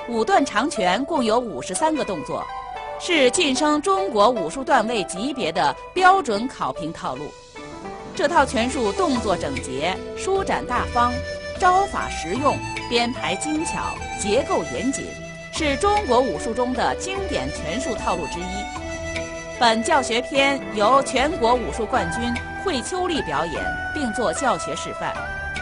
5段长拳共有53个动作，是晋升中国武术段位级别的标准考评套路。这套拳术动作整洁、舒展大方、招法实用、编排精巧、结构严谨，是中国武术中的经典拳术套路之一。本教学片由全国武术冠军惠秋丽表演，并做教学示范。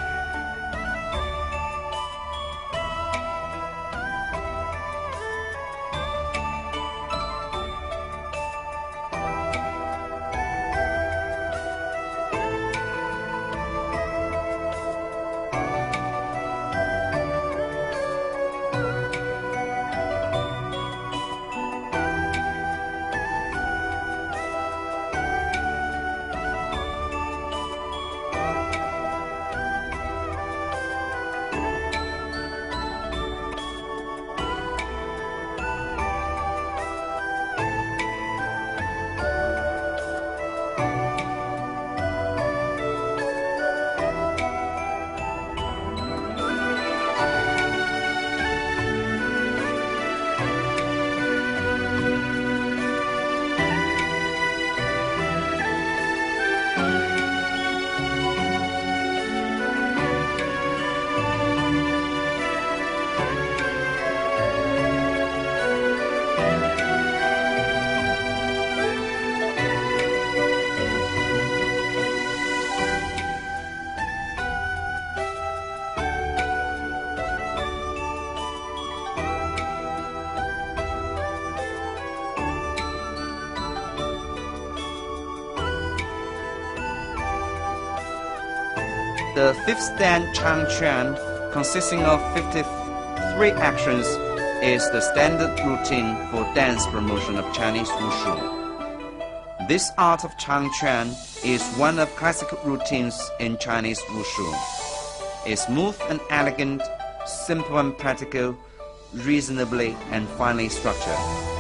The fifth stand Chang Quan, consisting of 53 actions, is the standard routine for dance promotion of Chinese Wushu. This art of Chang Quan is one of classical routines in Chinese Wushu. It's smooth and elegant, simple and practical, reasonably and finely structured.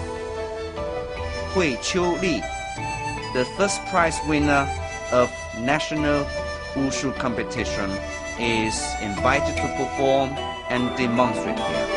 Hui Qiu Li, the first prize winner of National Wushu competition, is invited to perform and demonstrate here.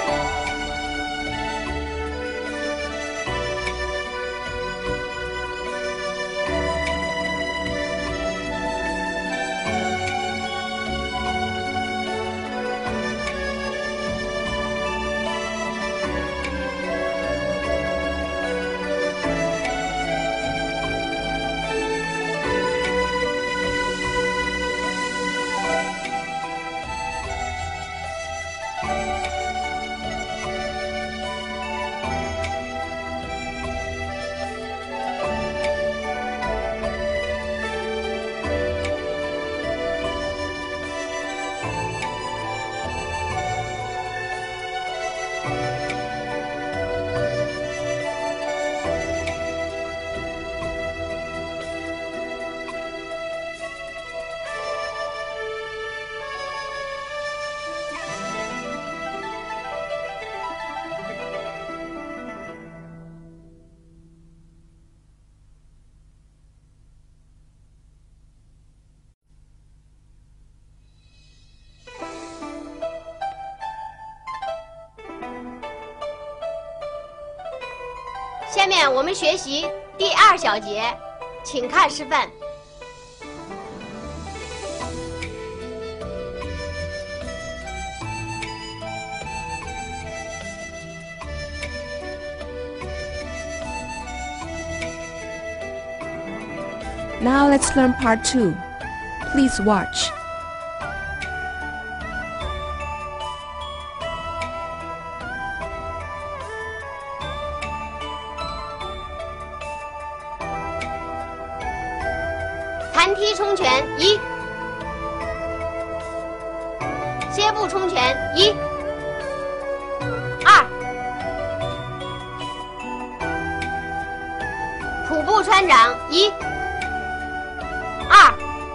"下面我们学习第2小节，请看示范。 Now let's learn part 2. Please watch. 弹踢冲拳1，歇步冲拳1、2，普步穿掌1、2，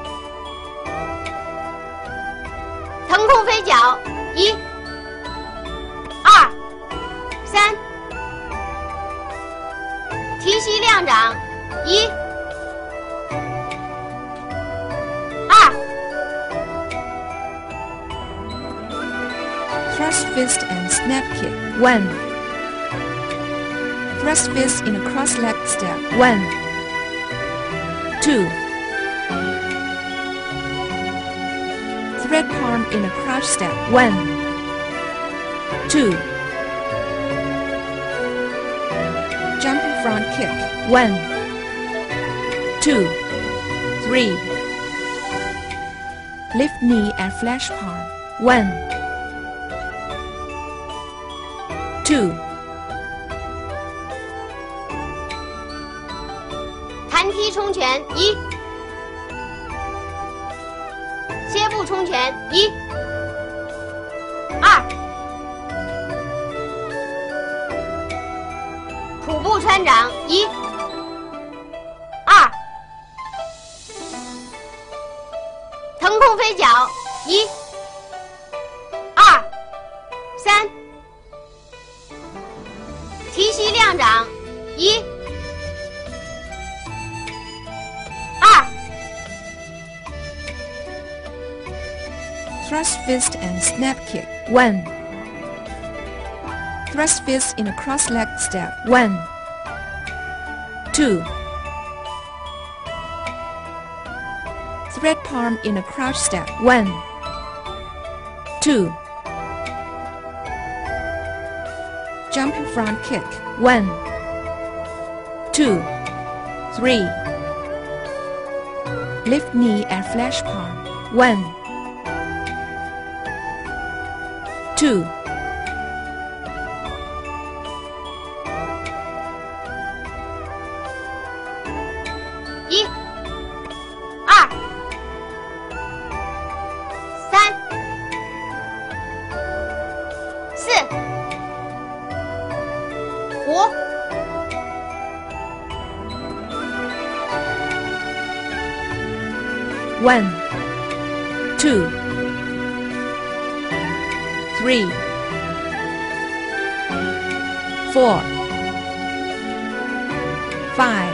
腾空飞脚1、2、3，提膝亮掌1、2。 Thrust fist and snap kick. 1. Thrust fist in a cross-leg step. 1. 2. Thread palm in a crouch step. 1. 2. Jumping front kick. 1. 2. 3. Lift knee and flash palm. 1. 2. 弹踢冲拳1，歇步冲拳1、2，普步穿掌1、2，腾空飞脚1、2、3，提膝亮掌1、2。 Thrust fist and snap kick. 1. Thrust fist in a cross-leg step. 1. 2. Thread palm in a crouch step. 1. 2. Jumping front kick. 1. 2. 3. Lift knee and flash palm. 1. 2. 1、2、3、4、5、 1, 2, 3, 4, 5.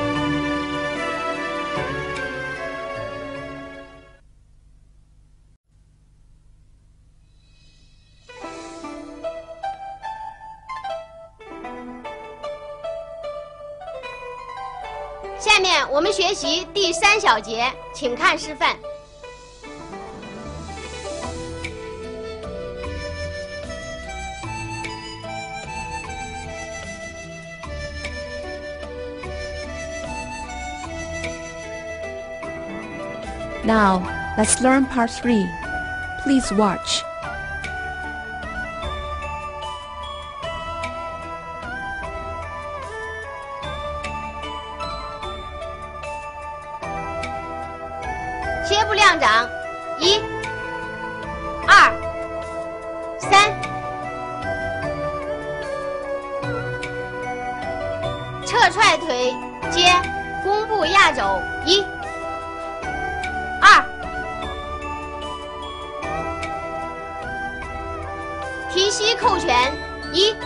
“下面我们学习第3小节，请看示范。 Now, let's learn part 3. Please watch. “歇步亮掌1、2、3，侧踹腿接弓步压肘1、2，提膝扣拳1，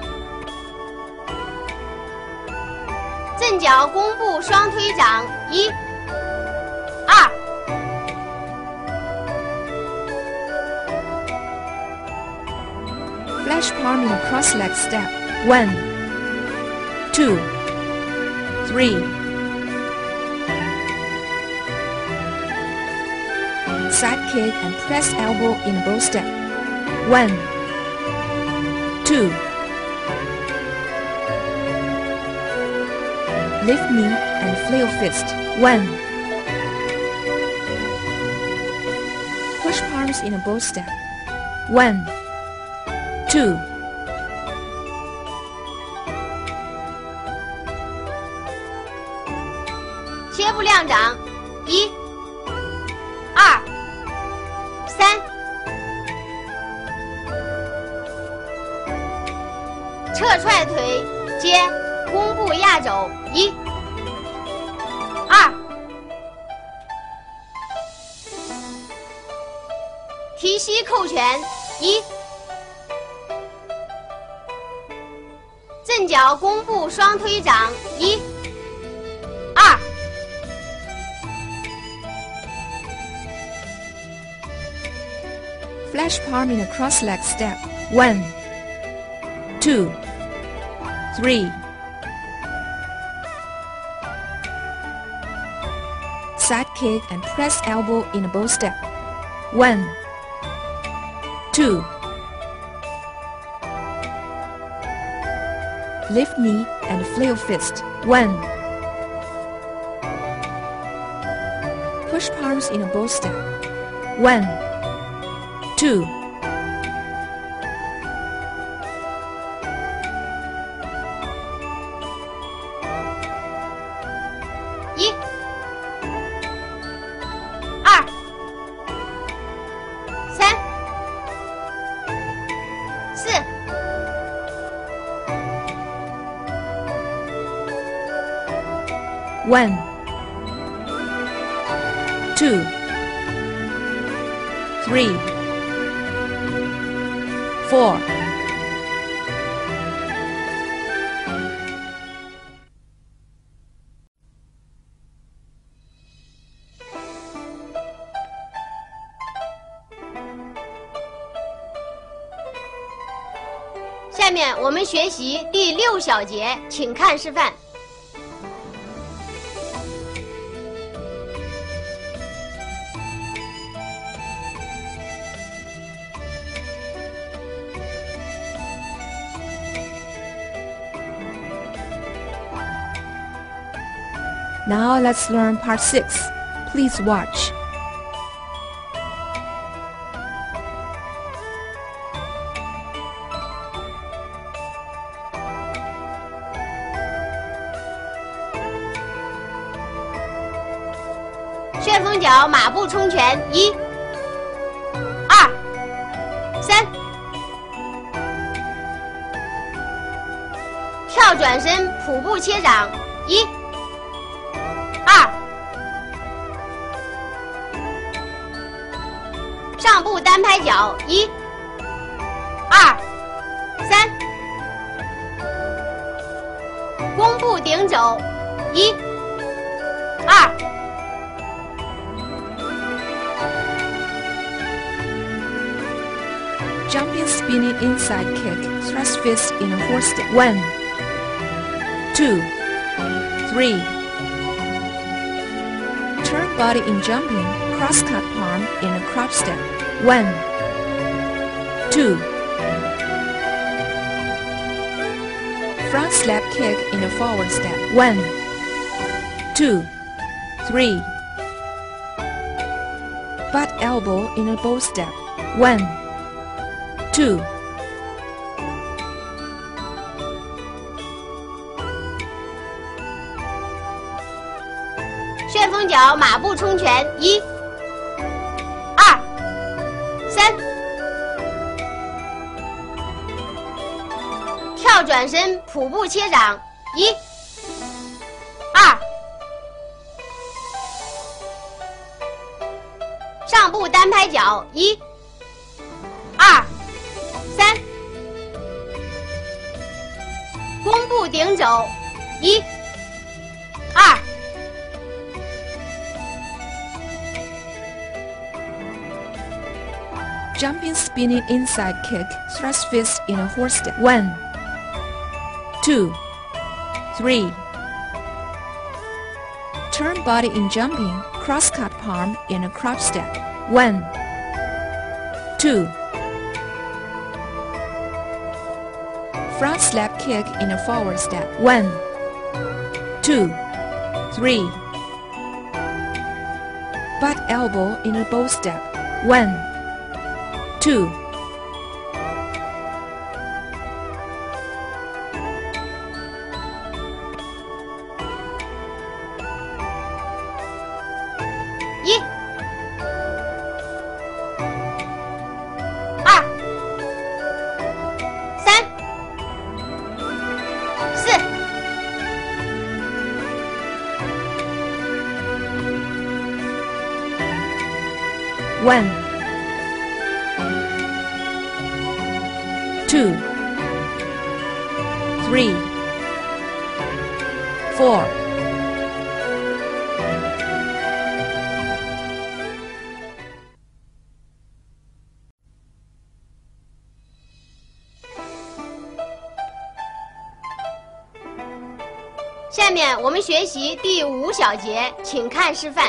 正脚弓步双推掌1、2。 Flash palm in a cross-leg step. 1, 2, 3. Side kick and press elbow in a bow step. 1, 2. Lift knee and flail fist. 1. Push palms in a bow step. 1, 2. 歇步亮掌1、2、3，侧踹腿接弓步压肘1、2，提膝扣拳1，正脚弓步双推掌1、2。 Flash palm in a cross-leg step. 1, 2, 3. Side kick and press elbow in a bow step. 1, 2. Lift knee and flail fist. 1. Push palms in a bow step. 1, 2. One, 2, 3, 4. 下面我们学习第6小节，请看示范。 Now let's learn part 6. Please watch. 旋风脚马步冲拳，1、2、3。跳转身普步切掌，1、2。上步单拍脚，1、2、3。弓步顶肘，1、2。 Jumping spinning inside kick, thrust fist in a horse step. 1, 2, 3. Turn body in jumping, cross cut palm in a crop step. 1, 2. Front slap kick in a forward step. 1, 2, 3. Butt elbow in a bow step. 1, 2. 旋风脚马步冲拳，1、2、3。跳转身普步切掌，1、2。上步单拍脚，1、2、3。弓步顶肘，1、2。 Jumping spinning inside kick, thrust fist in a horse step. 1, 2, 3. Turn body in jumping, cross cut palm in a crop step. 1, 2. Front slap kick in a forward step. 1, 2, 3. Butt elbow in a bow step. 1, 2. 1、2、3、4。 1, 2, 3, 4. 下面我们学习第5小节，请看示范。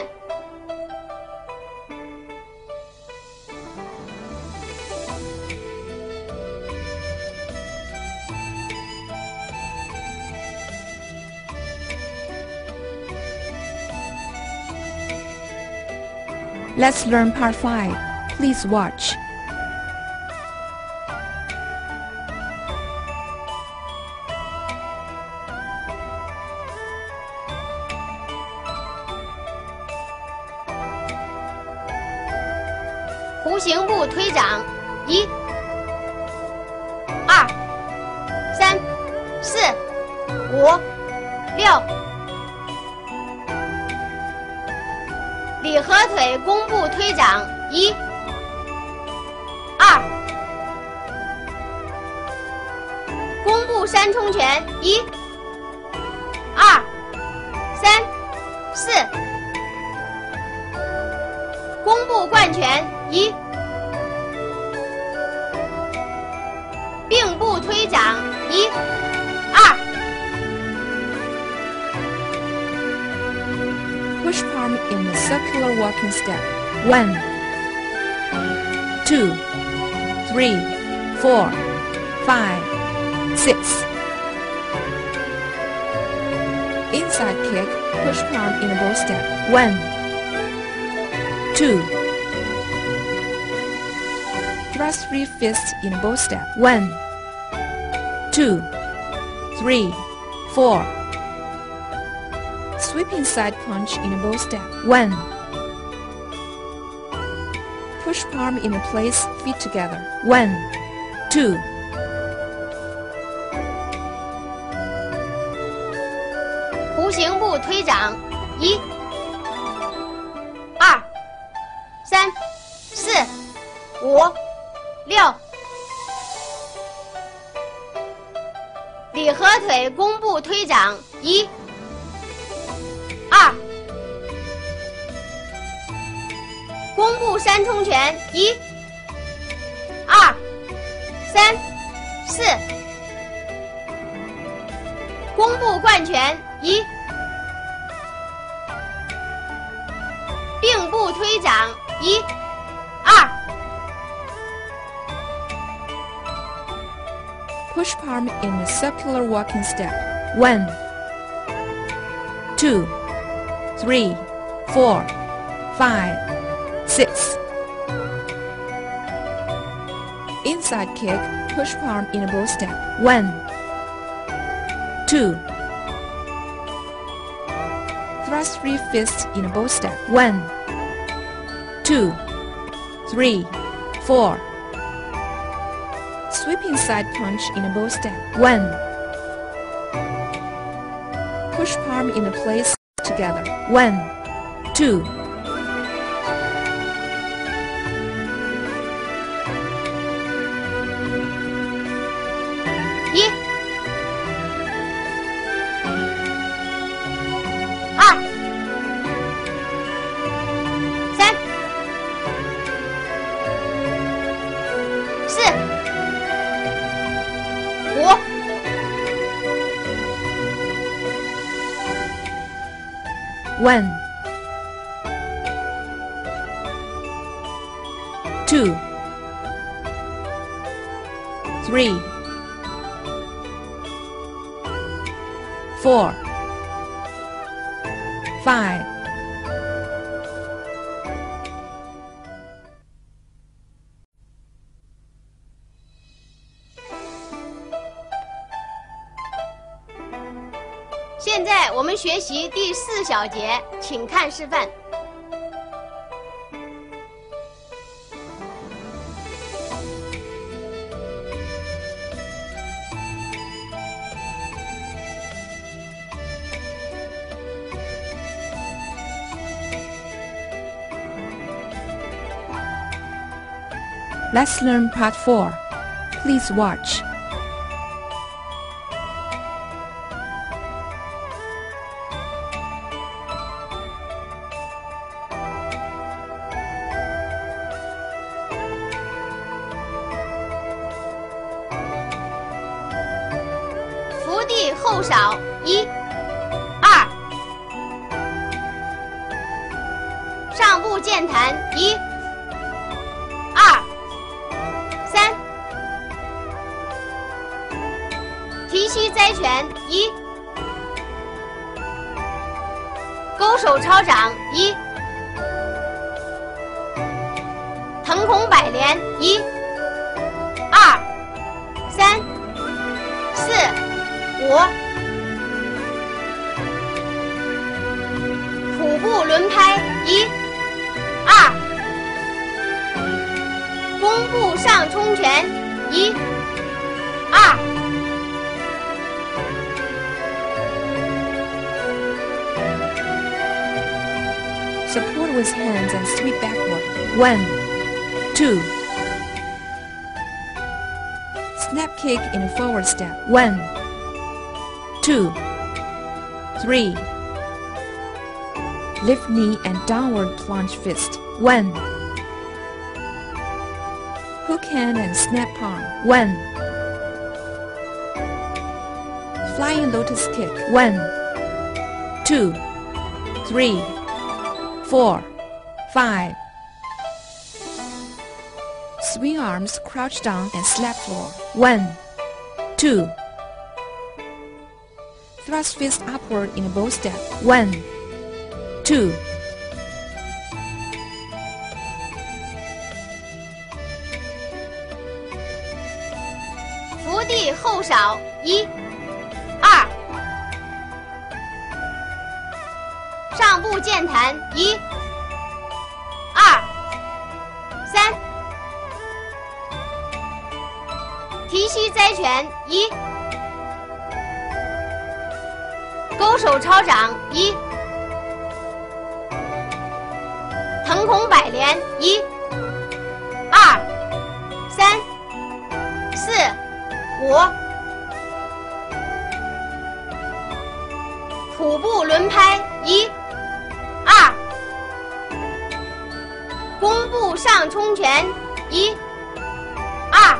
Let's learn Part 5. Please watch. 弧形步推掌，1、2、3、4、5、6。礼合腿弓步推掌，1、2。弓步3冲拳，1、2、3、4。弓步贯拳，1。并步推掌，1、2。 Push palm in the circular walking step. 1, 2, 3, 4, 5, 6. Inside kick, push palm in a bow step. 1, 2. Thrust 3 fists in a bow step. 1, 2, 3, 4. Sweeping side punch in a bow step. 1. Push palm in a place, feet together. 1, 2. 弧形步推掌，1、2、3、4、5、6。礼合腿弓步推掌，1、2。弓步3冲拳，1、2、3、4。弓步贯拳，1。并步推掌，1、2。 Push palm in a circular walking step. 1, 2, 3, 4, 5, 6. Inside kick, push palm in a bow step. 1, 2. Thrust 3 fists in a bow step. 1, 2, 3, 4. Sweeping side punch in a bow step. 1. Push palm in a place together. 1, 2. One, 2, 3, 4, 5. 现在我们学习第4小节，请看示范。 Let's learn Part 4. Please watch. 伏地后扫1、 步健谈1、2、3。提膝栽拳1。勾手抄掌1。腾空摆连1、2、3、4、5。虎步轮拍1、2。弓步上冲拳1、2。 Support with hands and sweep backward. 1, 2. Snap kick in a forward step. 1, 2, 3. Lift knee and downward plunge fist. 1. Hook hand and snap palm. 1. Flying lotus kick. 1, 2, 3, 4, 5. Swing arms, crouch down and slap floor. 1, 2. Thrust fist upward in a bow step. 1, 2. 伏地后扫1、2。上步健谈1、2、3。提膝栽拳1。勾手抄掌1。腾空摆连1、2、3、4、5。虎步轮拍1、2。弓步上冲拳1、2。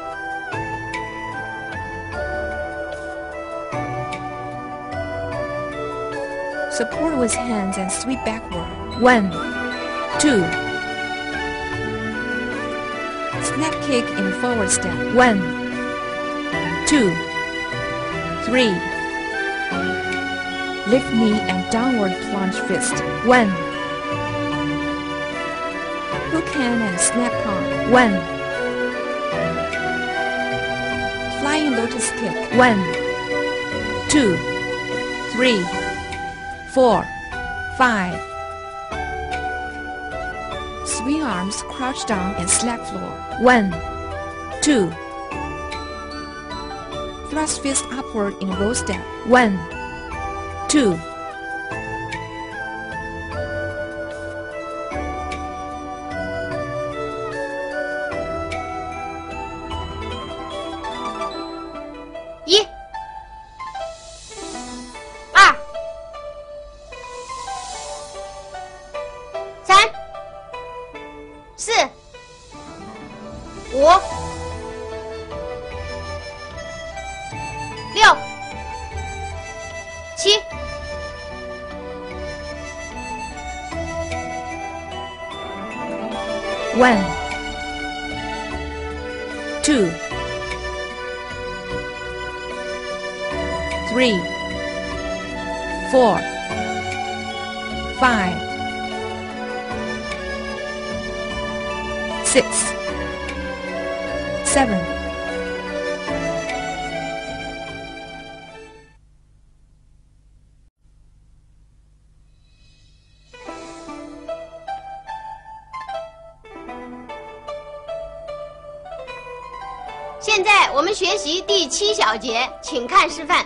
Support with hands and sweep backward. 1, 2. Snap kick in a forward step. 1, 2, 3. Lift knee and downward plunge fist. 1. Hook hand and snap palm. 1. Flying lotus kick. 1, 2, 3, 4, 5. Swing arms, crouch down and slap floor. 1, 2. Thrust fist upward in a bow step. 1, 2. $1、2、3、4、5、6、7。 1, 2, 3, 4, 5, 6, 7. "现在我们学习第7小节，请看示范。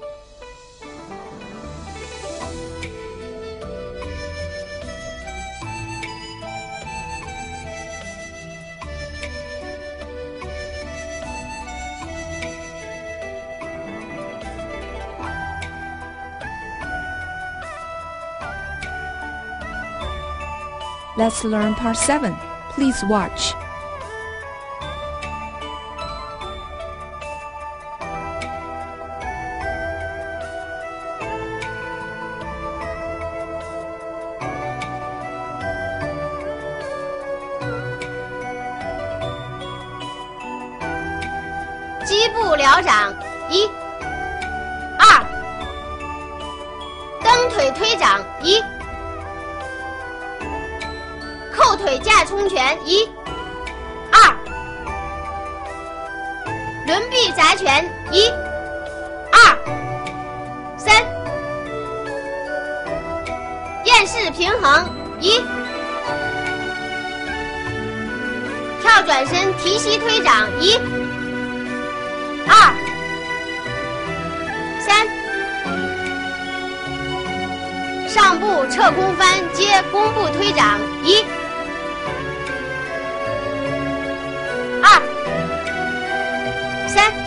Let's learn part 7. Please watch. 部疗掌1、2，蹬腿推掌1，扣腿架冲拳1、2，轮臂砸拳1、2、3，燕式平衡1，跳转身提膝推掌1、2、3，上步侧空翻接弓步推掌1、2、3。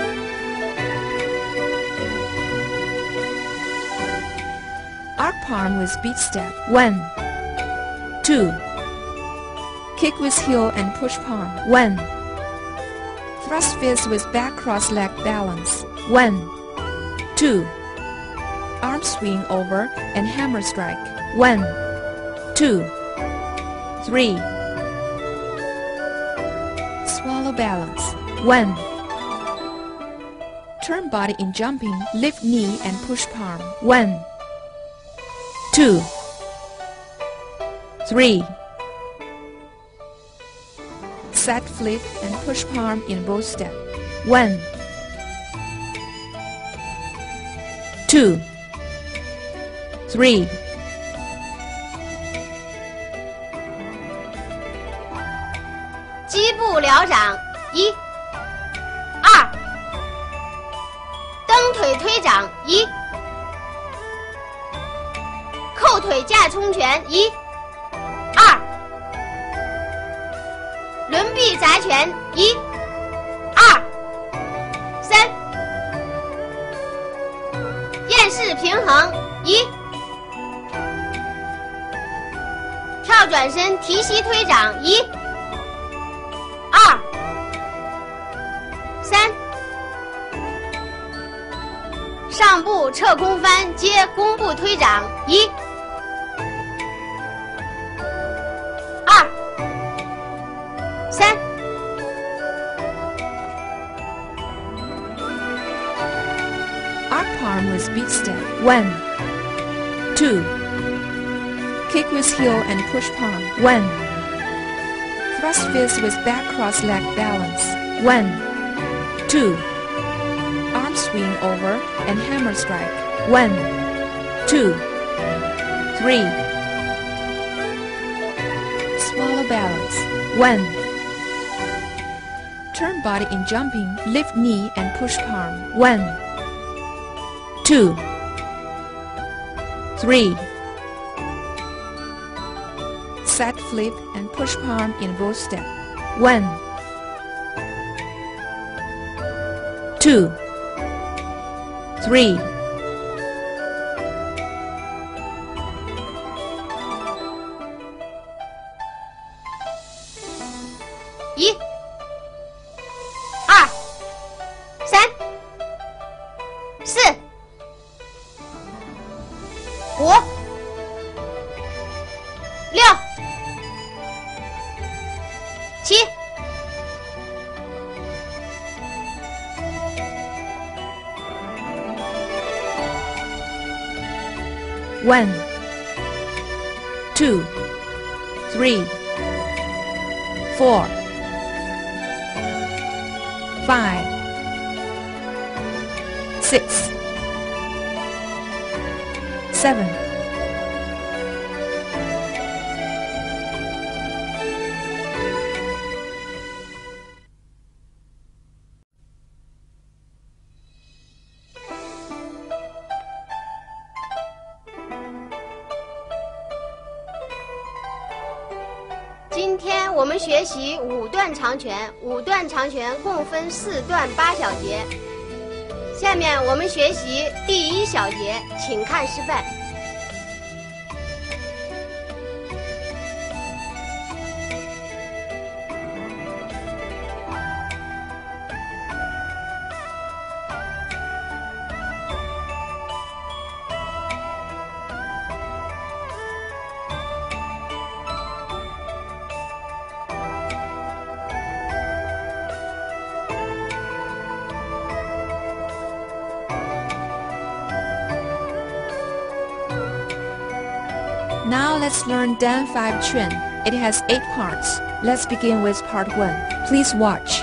Arc palm with beat step. 1, 2. Kick with heel and push palm. 1. Thrust fist with back cross leg balance. 1, 2. Arm swing over and hammer strike. 1, 2, 3. Swallow balance. 1. Turn body in jumping, lift knee and push palm. 1, 2, 3. Set flip and push palm in both steps. 1, 2, 3. 击步疗掌1、2，蹬腿推掌1，扣腿架冲拳1、2，轮臂砸拳1、2、3，燕式平衡1，跳转身提膝推掌1、2、3，上步侧空翻接弓步推掌1、2、3。 Arc palm with beat step. 1, 2. Kick with heel and push palm. 1. Thrust fist with back cross leg balance. 1, 2. Arm swing over and hammer strike. 1, 2, 3. Swallow balance. 1. Turn body in jumping, lift knee and push palm. 1, 2, 3. Set flip and push palm in both steps. 1, 2, 3. 1、2、3、4、5、6、7、 1, 2, 3, 4, 5, 6, 7. 今天我们学习5段长拳，5段长拳共分4段8小节。下面我们学习第1小节，请看示范。 Now let's learn Dan 5 Chuan. It has 8 parts. Let's begin with part 1. Please watch.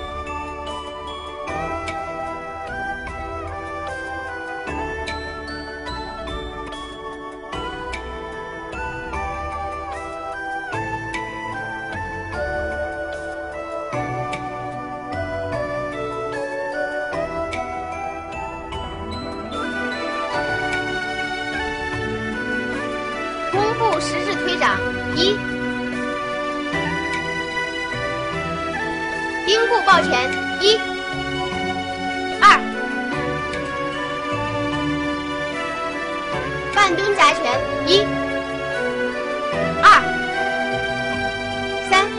十字推掌1，丁步抱拳1、2，半蹲砸拳1、2、3，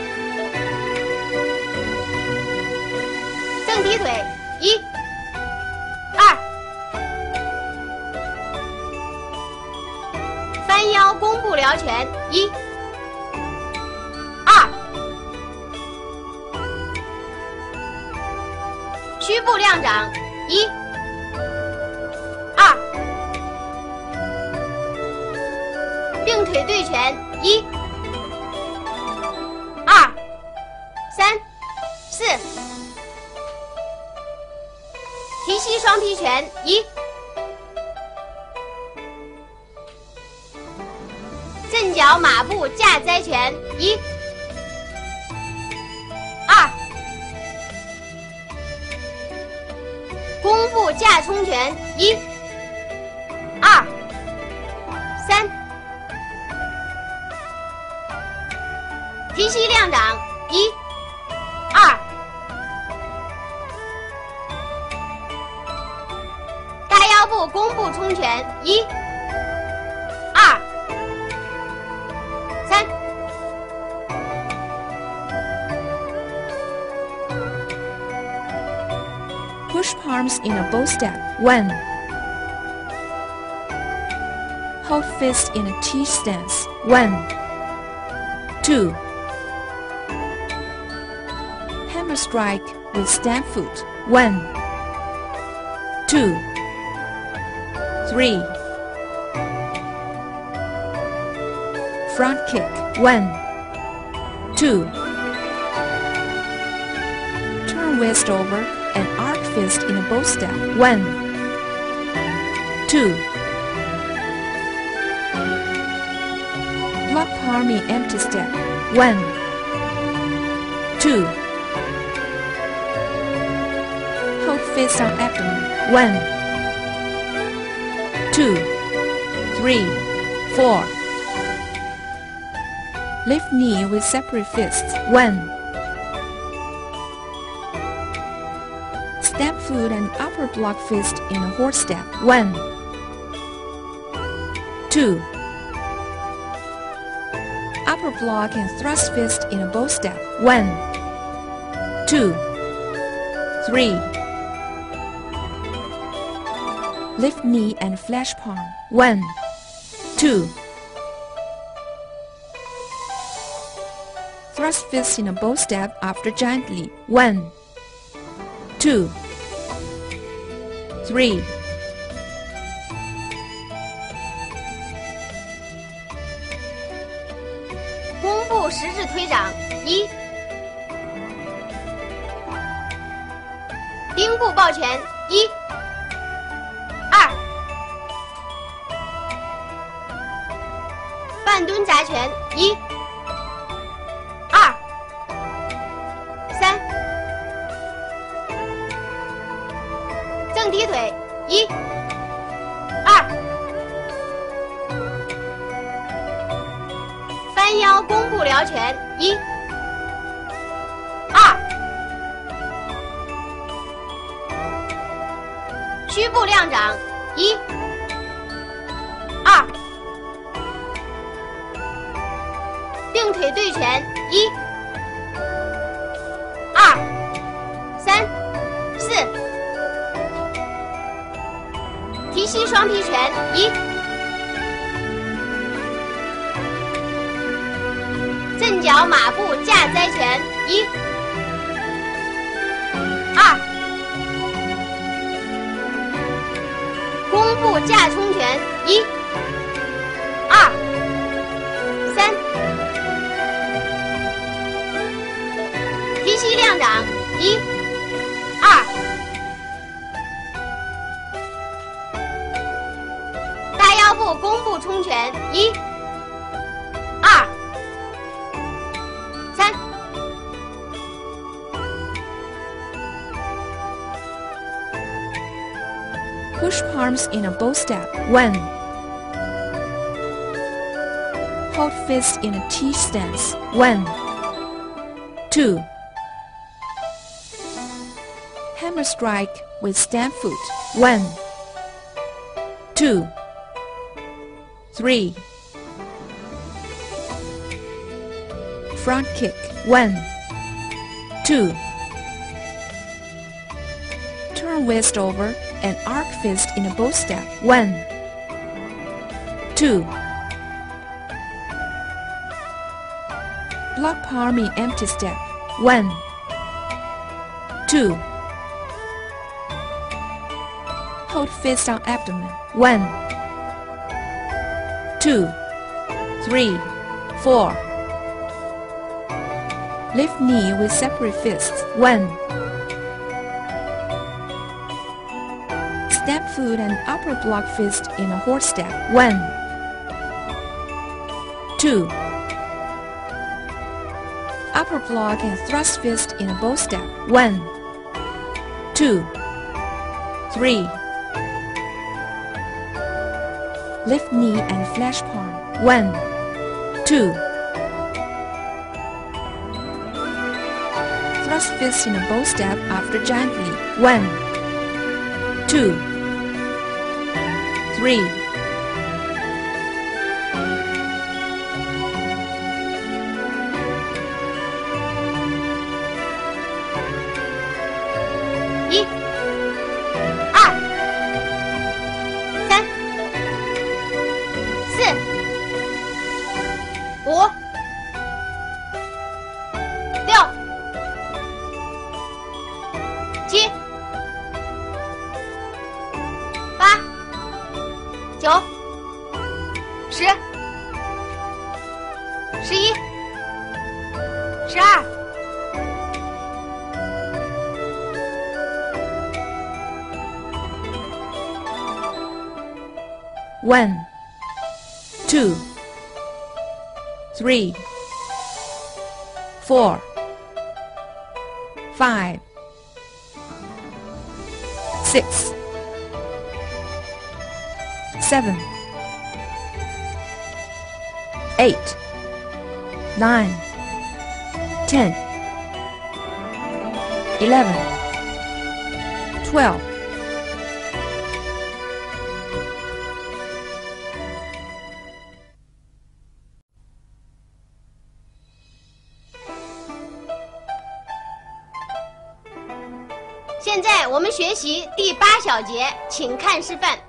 正踢腿1、2。翻腰弓步撩拳1、2，虚步亮掌1、2，并腿对拳1、2、3、4，提膝双劈拳1。正脚马步架摘拳1、2，弓步架冲拳1、2、3，提膝亮掌1、2，大腰部弓步冲拳1、2、3， Push palms in a bow step 1. Hold fist in a T stance 1, 2. Hammer strike with stamp foot 1, 2, 3. Front kick 1, 2. Turn waist over and arc fist in a bow step 1, 2. Block palm in empty step 1, 2. Hold fist on abdomen 1, 2, 3, 4. Lift knee with separate fists 1. Stamp foot and upper block fist in a horse step 1, 2. Upper block and thrust fist in a bow step 1, 2, 3. Lift knee and flash palm 1, 2. Thrust fist in a bow step after giant leap 1, 2, 3. 弓步十字推掌1，丁步抱拳1、2，半蹲砸拳1、2、3，正踢腿1、2，翻腰弓步撩拳1、2，虚步亮掌1、2，并腿对拳1、2、3、4，提膝双劈拳1，正脚马步架摘拳1、2，弓步架冲拳1、2、 膝亮掌，1、2。大腰部弓步冲拳，1、2、3。 Push palms in a bow step. 1. Hold fist in a T stance. 1. 2. Hammer strike with stamp foot. 1. 2. 3. Front kick. 1. 2. Turn waist over and arc fist in a bow step. 1. 2. Block palm in empty step. 1. 2. Hold fist on abdomen. 1. 2. 3. 4. Lift knee with separate fists. 1. Step foot and upper block fist in a horse step. 1. 2. Upper block and thrust fist in a bow step. 1. 2. 3. Lift knee and flash palm. 1. 2. Thrust fist in a bow step after giant leap. 1. 2. 3. 1、2、3、4、5、6、7、8、9、10、11、12。 1, 2, 3, 4, 5, 6, 7, 8, 9, 10, 11, 12. 现在我们学习第8小节，请看示范。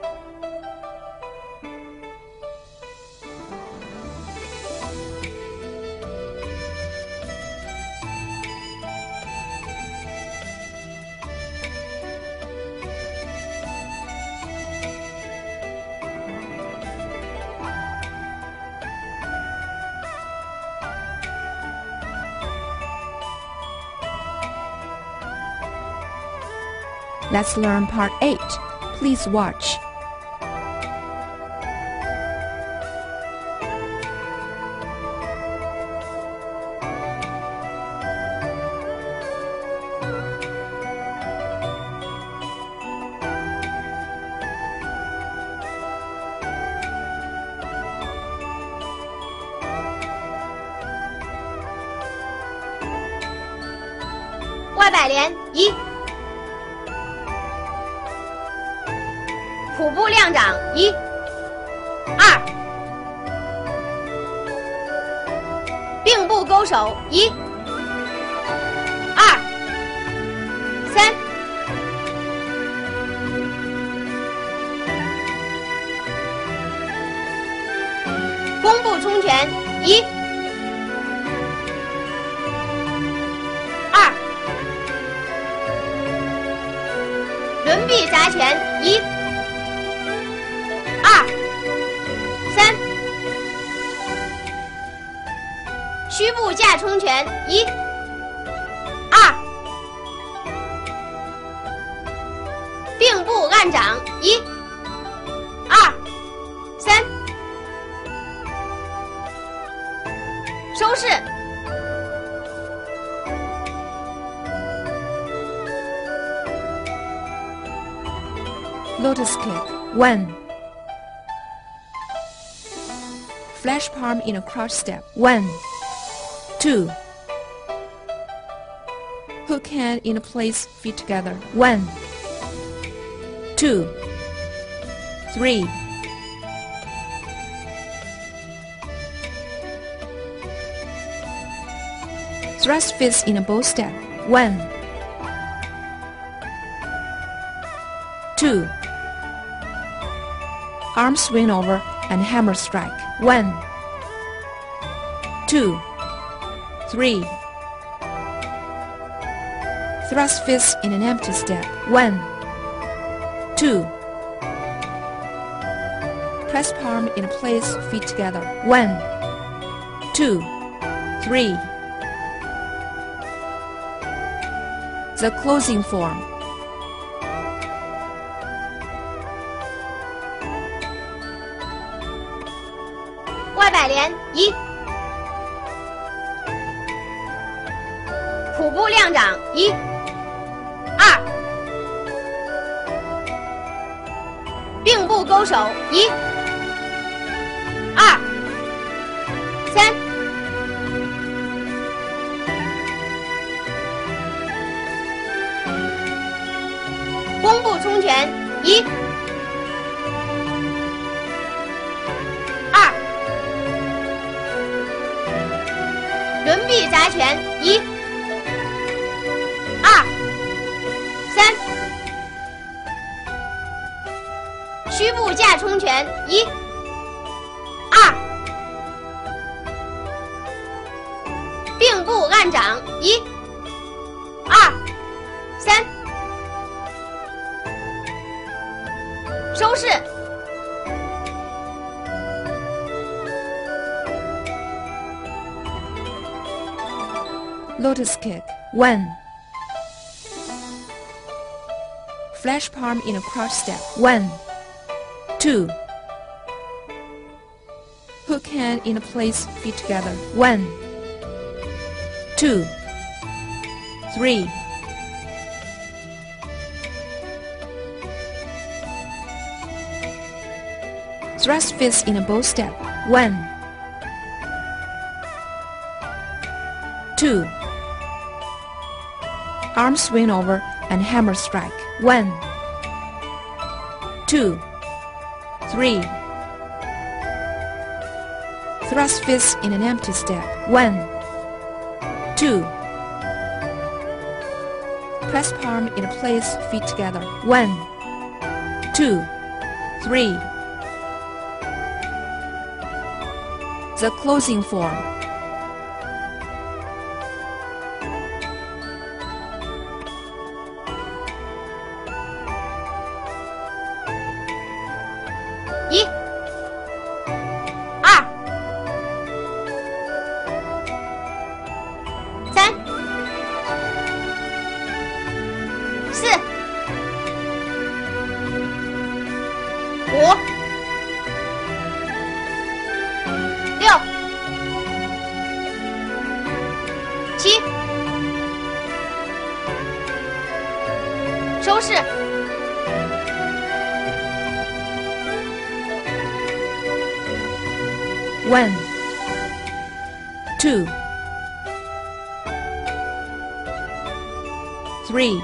Let's learn part 8. Please watch. Y 摆连1，腹部亮掌1、2，并步勾手1、2、3，弓步冲拳1、2，轮臂砸拳1、2、3，虚步架冲拳1、 按掌，1、2、3，收势。 Lotus kick. 1. Flash palm in a crouch step. 1, 2. Hook hand in place, feet together. 1, 2, 3. Thrust fist in a bow step. 1, 2. Arm swing over and hammer strike. 1, 2, 3. Thrust fist in an empty step. 1, 2. Press palm in place, feet together. 1, 2, 3. The closing form. 外摆连1，腹部亮掌1、2，并步勾手1、2、3，弓步冲拳1、2。轮臂砸拳1、2、3，虚步架冲拳1、2，并步按掌1、2、3，收势。 Lotus kick. 1. Flash palm in a crouch step. 1, 2. Hook hand in place, feet together. 1, 2, 3. Thrust fist in a bow step. 1, 2. Arm swing over and hammer strike. 1, 2, 3. Thrust fist in an empty step. 1, 2. Press palm in place, feet together. 1, 2, 3. The closing form. 收势。 1, 2, 3,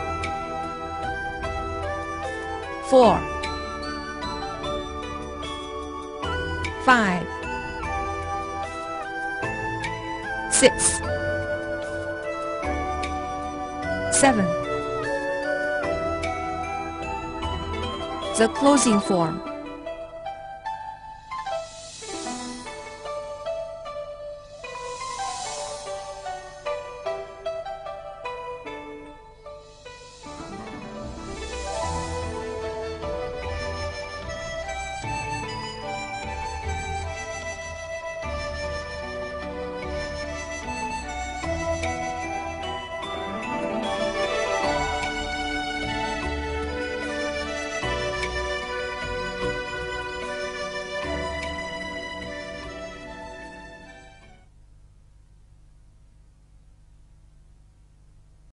4, 5, 6, 7. The closing form.